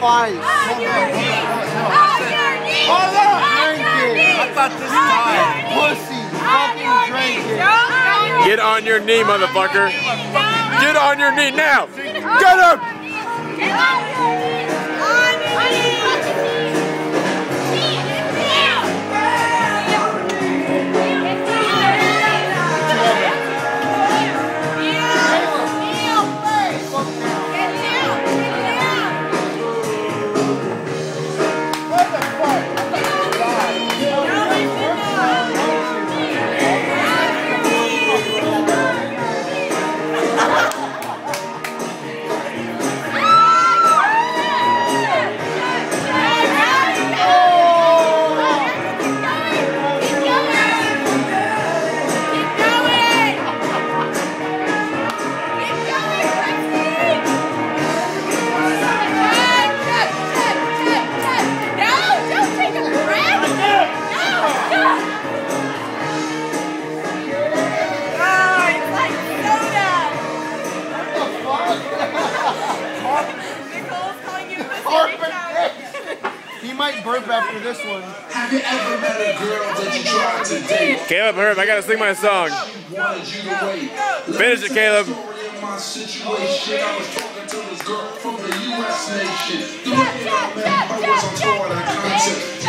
fight. Hold up! Drinking. I thought this time. Pussy. Fucking drinking. Get on your knee, motherfucker. Get on your knee now. Get up. He might burp after this one. Have you ever met a girl that you tried to date? Caleb, hurry up, I gotta sing my song. Finish it, Caleb. My situation, I was talking to this girl from the U.S. nation. The way that I met her was on tour and concept.